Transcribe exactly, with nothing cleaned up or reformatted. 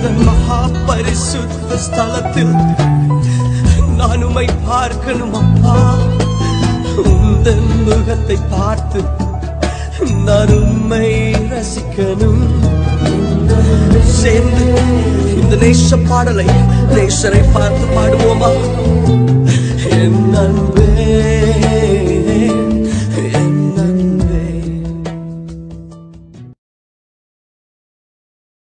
மகா பரிசுத்த ஸ்தலத்தில் நான் உம்மை பார்க்கணும் அப்பா. உந்தன் முகத்தை பார்த்து நான் உம்மை ரசிக்கணும். சேர்ந்து இந்த நேச பாடலை நேசரை பார்த்து பாடுவோமா? என் அன்பே